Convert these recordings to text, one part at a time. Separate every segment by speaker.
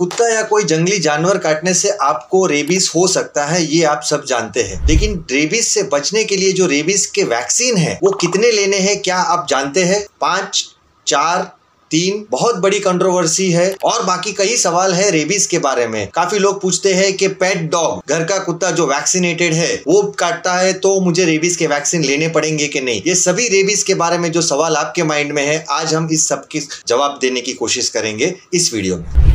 Speaker 1: कुत्ता या कोई जंगली जानवर काटने से आपको रेबीज हो सकता है, ये आप सब जानते हैं। लेकिन रेबीज से बचने के लिए जो रेबीज के वैक्सीन है वो कितने लेने हैं, क्या आप जानते हैं? 5, 4, 3 बहुत बड़ी कंट्रोवर्सी है और बाकी कई सवाल है रेबीज के बारे में। काफी लोग पूछते हैं कि पेट डॉग, घर का कुत्ता जो वैक्सीनेटेड है वो काटता है तो मुझे रेबीज के वैक्सीन लेने पड़ेंगे कि नहीं। ये सभी रेबीज के बारे में जो सवाल आपके माइंड में है, आज हम इस सब के जवाब देने की कोशिश करेंगे इस वीडियो में।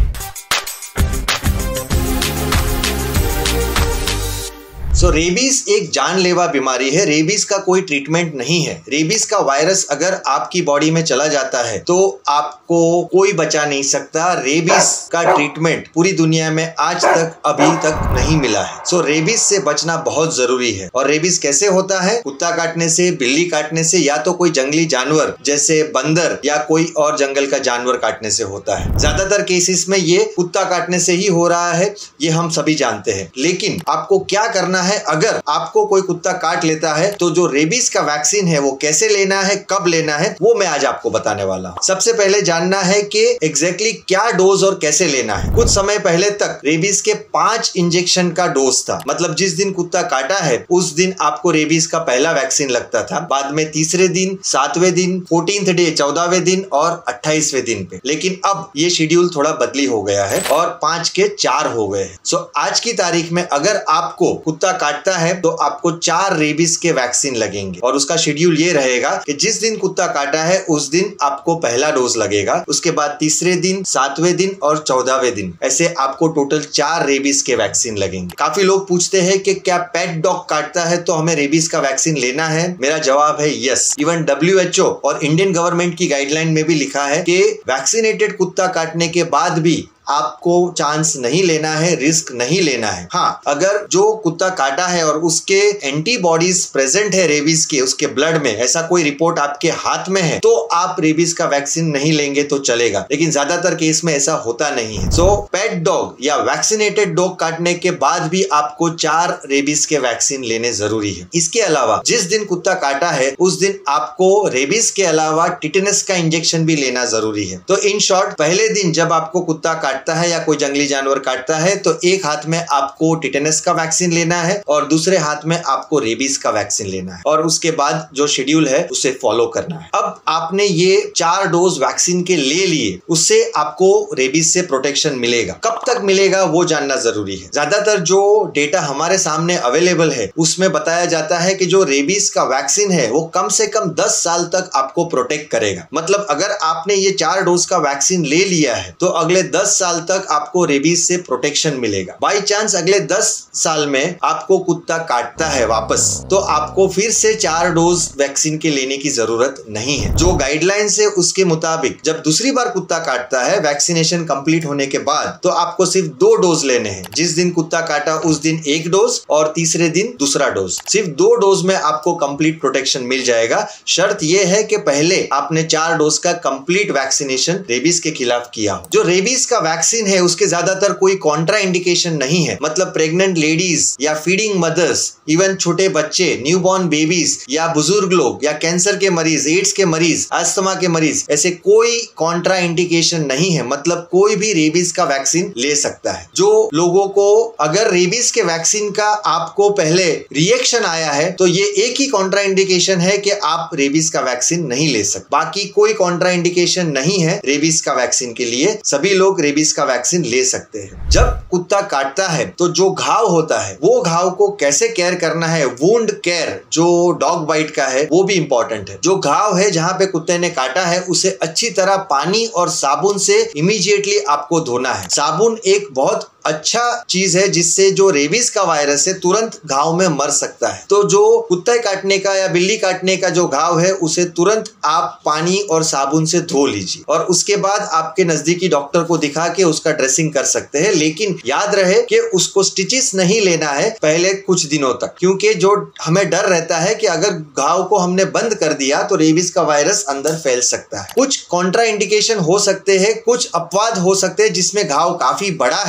Speaker 1: रेबीज एक जानलेवा बीमारी है। रेबीज का कोई ट्रीटमेंट नहीं है। रेबीज का वायरस अगर आपकी बॉडी में चला जाता है तो आपको कोई बचा नहीं सकता। रेबीज का ट्रीटमेंट पूरी दुनिया में आज तक अभी तक नहीं मिला है। रेबीज से बचना बहुत जरूरी है। और रेबीज कैसे होता है? कुत्ता काटने से, बिल्ली काटने से, या तो कोई जंगली जानवर जैसे बंदर या कोई और जंगल का जानवर काटने से होता है। ज्यादातर केसेस में ये कुत्ता काटने से ही हो रहा है, ये हम सभी जानते हैं। लेकिन आपको क्या करना है अगर आपको कोई कुत्ता काट लेता है तो जो रेबीज का वैक्सीन है वो कैसे लेना है, कब लेना है, वो मैं आज आपको बताने वाला हूं। सबसे पहले जानना है कि एग्जैक्टली क्या डोज और कैसे लेना है। कुछ समय पहले तक रेबीज के 5 इंजेक्शन का डोज था। मतलब जिस दिन कुत्ता काटा है उस दिन आपको रेबीज का पहला वैक्सीन लगता था, बाद में तीसरे दिन, 7वें दिन, 14th डे 14वें दिन और 28वें दिन पे। लेकिन अब ये शेड्यूल थोड़ा बदली हो गया है और 5 के 4 हो गए हैं। आज की तारीख में अगर आपको कुत्ता काटता है तो आपको 4 रेबीज के वैक्सीन लगेंगे और उसका शेड्यूल ये रहेगा कि जिस दिन कुत्ता काटा है उस दिन आपको पहला डोज लगेगा, उसके बाद तीसरे दिन, 7वें दिन और 14वें दिन, ऐसे आपको टोटल 4 रेबीज के वैक्सीन लगेंगे। काफी लोग पूछते हैं कि क्या पेट डॉग काटता है तो हमें रेबीज का वैक्सीन लेना है? मेरा जवाब है यस। इवन WHO और इंडियन गवर्नमेंट की गाइडलाइन में भी लिखा है कि वैक्सीनेटेड कुत्ता काटने के बाद भी आपको चांस नहीं लेना है, रिस्क नहीं लेना है। हाँ, अगर जो कुत्ता काटा है और उसके एंटीबॉडीज प्रेजेंट है रेबीज के, उसके ब्लड में, ऐसा कोई रिपोर्ट आपके हाथ में है तो आप रेबीज का वैक्सीन नहीं लेंगे तो चलेगा। लेकिन ज्यादातर केस में ऐसा होता नहीं है। पेट डॉग या वैक्सीनेटेड डॉग काटने के बाद भी आपको 4 रेबीज के वैक्सीन लेने जरूरी है। इसके अलावा जिस दिन कुत्ता काटा है उस दिन आपको रेबीज के अलावा टिटेनस का इंजेक्शन भी लेना जरूरी है। तो इन शॉर्ट, पहले दिन जब आपको कुत्ता काटता है या कोई जंगली जानवर काटता है तो एक हाथ में आपको टिटेनस का वैक्सीन लेना है और दूसरे हाथ में आपको रेबीज का वैक्सीन लेना है और उसके बाद जो शेड्यूल है उसे फॉलो करना है। अब आपने ये 4 डोज वैक्सीन के ले लिए, उससे आपको रेबीज से प्रोटेक्शन मिलेगा। कब तक मिलेगा वो जानना जरूरी है। ज्यादातर जो डेटा हमारे सामने अवेलेबल है उसमें बताया जाता है कि जो रेबीज का वैक्सीन है वो कम से कम 10 साल तक आपको प्रोटेक्ट करेगा। मतलब अगर आपने ये 4 डोज का वैक्सीन ले लिया है तो अगले 10 साल तक आपको रेबीज से प्रोटेक्शन मिलेगा। बाई चांस अगले 10 साल में आपको कुत्ता काटता है वापस तो आपको फिर से 4 डोज वैक्सीन के लेने की जरूरत नहीं है। जो गाइडलाइंस है उसके मुताबिक जब दूसरी बार कुत्ता काटता है वैक्सीनेशन कंप्लीट होने के बाद तो आपको सिर्फ 2 डोज लेने हैं। जिस दिन कुत्ता काटा उस दिन 1 डोज और तीसरे दिन दूसरा डोज। सिर्फ 2 डोज में आपको कंप्लीट प्रोटेक्शन मिल जाएगा। शर्त यह है कि पहले आपने 4 डोज का कंप्लीट वैक्सीनेशन रेबीज के खिलाफ किया हो। जो रेबीज का वैक्सीन है उसके ज्यादातर कोई कॉन्ट्रा इंडिकेशन नहीं है। मतलब प्रेग्नेंट लेडीज या फीडिंग मदर्स, इवन छोटे बच्चे, न्यूबॉर्न बेबीज या बुजुर्ग लोग या कैंसर के मरीज, एड्स के मरीज, अस्थमा के मरीज, ऐसे कोई कॉन्ट्रा इंडिकेशन नहीं है। मतलब कोई भी रेबीज का वैक्सीन ले सकता है। जो लोगों को अगर रेबीज के वैक्सीन का आपको पहले रिएक्शन आया है तो ये एक ही कॉन्ट्रा इंडिकेशन है कि आप रेबीज का वैक्सीन नहीं ले सकते। बाकी कोई कॉन्ट्रा इंडिकेशन नहीं है रेबीज का वैक्सीन के लिए। सभी लोग रेबीज का वैक्सीन ले सकते हैं। जब कुत्ता काटता है तो जो घाव होता है वो घाव को कैसे केयर करना है, वुंड केयर जो डॉग बाइट का है वो भी इंपॉर्टेंट है। जो घाव है जहां पे कुत्ते ने काटा है उसे अच्छी तरह पानी और साबुन से इमीडिएटली आपको धोना है। साबुन एक बहुत अच्छा चीज है जिससे जो रेबीज का वायरस है तुरंत घाव में मर सकता है। तो जो कुत्ते काटने का या बिल्ली काटने का जो घाव है उसे तुरंत आप पानी और साबुन से धो लीजिए और उसके बाद आपके नजदीकी डॉक्टर को दिखा के उसका ड्रेसिंग कर सकते हैं। लेकिन याद रहे कि उसको स्टिचेस नहीं लेना है पहले कुछ दिनों तक, क्योंकि जो हमें डर रहता है कि अगर घाव को हमने बंद कर दिया तो रेबीज का वायरस अंदर फैल सकता है। कुछ कॉन्ट्रा इंडिकेशन हो सकते हैं, कुछ अपवाद हो सकते हैं जिसमें घाव काफी बड़ा है और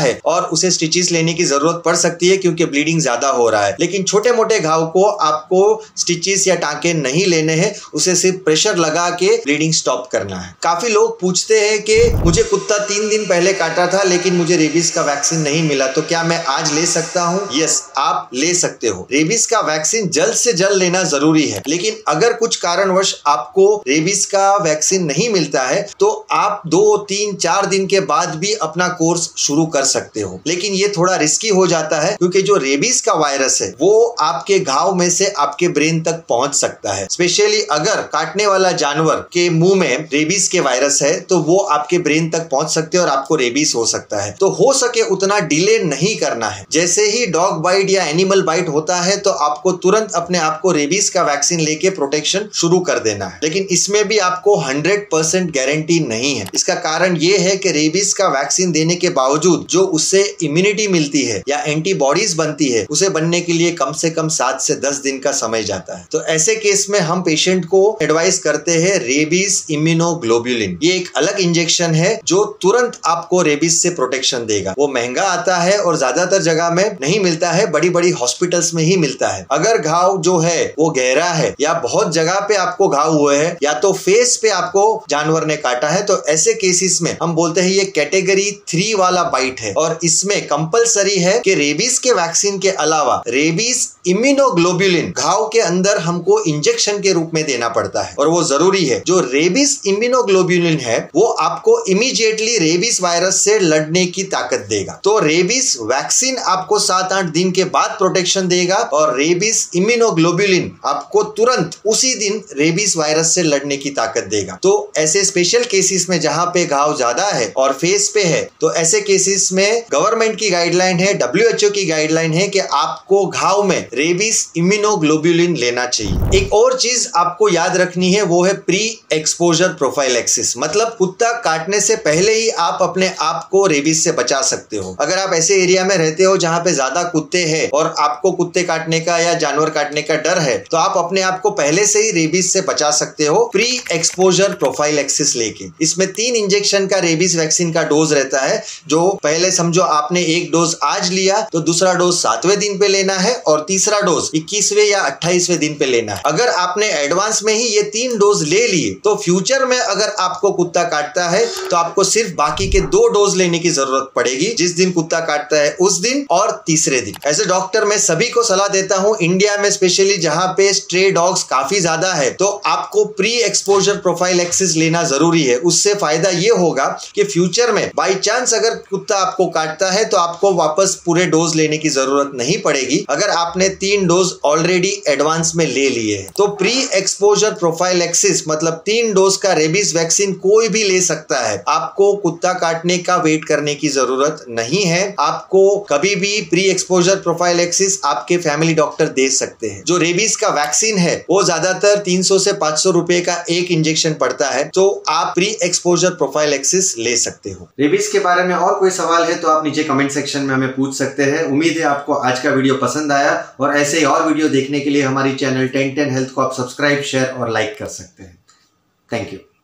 Speaker 1: तब उसे स्टिचेस लेने की जरूरत पड़ सकती है क्योंकि ब्लीडिंग ज्यादा हो रहा है। लेकिन छोटे मोटे घाव को आपको स्टिचेस या टांके नहीं लेने हैं, उसे सिर्फ प्रेशर लगा के ब्लीडिंग स्टॉप करना है। काफी लोग पूछते हैं कि मुझे कुत्ता 3 दिन पहले काटा था लेकिन मुझे रेबीज का वैक्सीन नहीं मिला, तो क्या मैं आज ले सकता हूँ? यस, आप ले सकते हो। रेबीज का वैक्सीन जल्द से जल्द लेना जरूरी है, लेकिन अगर कुछ कारणवश आपको रेबीज का वैक्सीन नहीं मिलता है तो आप 2, 3, 4 दिन के बाद भी अपना कोर्स शुरू कर सकते हो। लेकिन ये थोड़ा रिस्की हो जाता है क्योंकि जो रेबीज का वायरस है वो आपके घाव में से आपके ब्रेन तक पहुंच सकता है। स्पेशली अगर काटने वाला जानवर के मुंह में रेबीज के वायरस है तो वो आपके ब्रेन तक पहुंच सकते हैं और आपको रेबीज हो सकता है। तो हो सके उतना डिले नहीं करना है। जैसे ही डॉग बाइट या एनिमल बाइट होता है तो आपको तुरंत अपने आप को रेबीज का वैक्सीन लेके प्रोटेक्शन शुरू कर देना है। लेकिन इसमें भी आपको 100% गारंटी नहीं है। इसका कारण ये है कि रेबीज का वैक्सीन देने के बावजूद जो उससे इम्यूनिटी मिलती है या एंटीबॉडीज बनती है, उसे बनने के लिए कम से कम 7 से 10 दिन का समय जाता है। तो ऐसे केस में हम पेशेंट को एडवाइस करते हैं रेबीज इम्यूनोग्लोबुलिन। ये एक अलग इंजेक्शन है जो तुरंत आपको रेबीज से प्रोटेक्शन देगा। वो महंगा आता है और ज्यादातर जगह में नहीं मिलता है, बड़ी बड़ी हॉस्पिटल्स में ही मिलता है। अगर घाव जो है वो गहरा है या बहुत जगह पे आपको घाव हुए हैं या तो फेस पे आपको जानवर ने काटा है, तो ऐसे केसेस में हम बोलते हैं ये कैटेगरी 3 वाला बाइट है और इसमें कंपलसरी है कि रेबीज के वैक्सीन के अलावा रेबीज इम्यूनोग्लोबुलिन घाव के अंदर हमको इंजेक्शन के रूप में देना पड़ता है और वो जरूरी है। जो रेबीज इम्यूनोग्लोबुलिन है वो आपको इमीडिएटली रेबीज वायरस से लड़ने की ताकत देगा। तो रेबीज वैक्सीन आपको 7-8 दिन के बाद प्रोटेक्शन देगा और रेबीज इम्यूनोग्लोबुलिन आपको तुरंत उसी दिन रेबीज वायरस से लड़ने की ताकत देगा। तो ऐसे स्पेशल केसेस में जहां पे घाव ज्यादा है और फेस पे है, तो ऐसे केसेस में गवर्नमेंट की गाइडलाइन है, WHO की गाइडलाइन है कि आपको घाव में रेबीज इम्यूनोग्लोबुलिन लेना चाहिए। एक और चीज आपको याद रखनी है वो है प्री एक्सपोजर प्रोफाइलैक्सिस। मतलब कुत्ता काटने से पहले ही आप अपने आप को रेबीज से बचा सकते हो। अगर आप ऐसे एरिया में रहते हो जहां पे ज्यादा कुत्ते हैं और आपको कुत्ते काटने का या जानवर काटने का डर है, तो आप अपने आप को पहले से ही रेबीज से बचा सकते हो प्री एक्सपोजर प्रोफाइलैक्सिस लेके। इसमें 3 इंजेक्शन का रेबीज वैक्सीन का डोज रहता है। जो पहले समझो आपने एक डोज आज लिया तो दूसरा डोज 7वें दिन पे लेना है और तीसरा डोज 21वें या 28वें दिन पे लेना है। अगर आपने एडवांस में ही ये 3 डोज ले लिए तो फ्यूचर में अगर आपको कुत्ता काटता है तो आपको सिर्फ बाकी के 2 डोज लेने की जरूरत पड़ेगी, जिस दिन कुत्ता काटता है उस दिन और तीसरे दिन। एज ए डॉक्टर मैं सभी को सलाह देता हूं, इंडिया में स्पेशली जहां पे स्ट्रे डॉग्स काफी ज्यादा है, तो आपको प्री एक्सपोजर प्रोफाइलैक्सिस लेना जरूरी है। उससे फायदा ये होगा कि फ्यूचर में बाई चांस अगर कुत्ता आपको काटता है तो आपको वापस पूरे डोज लेने की जरूरत नहीं पड़ेगी अगर आपने 3 डोज ऑलरेडी एडवांस में ले लिए हैं। तो प्री एक्सपोजर प्रोफाइलैक्सिस मतलब 3 डोज का रेबीज वैक्सीन कोई भी ले सकता है। आपको कुत्ता काटने का वेट करने की जरूरत नहीं है। आपको कभी भी प्री एक्सपोजर प्रोफाइलैक्सिस आपके फैमिली डॉक्टर दे सकते हैं। जो रेबीज का वैक्सीन है वो ज्यादातर 300 से 500 रुपए का एक इंजेक्शन पड़ता है, तो आप प्री एक्सपोजर प्रोफाइलैक्सिस ले सकते हो। रेबीज के बारे में और कोई सवाल है तो आप नीचे कमेंट सेक्शन में हमें पूछ सकते हैं। उम्मीद है आपको आज का वीडियो पसंद आया और ऐसे ही और वीडियो देखने के लिए हमारी चैनल 1010 हेल्थ को आप सब्सक्राइब, शेयर और लाइक कर सकते हैं। Thank you.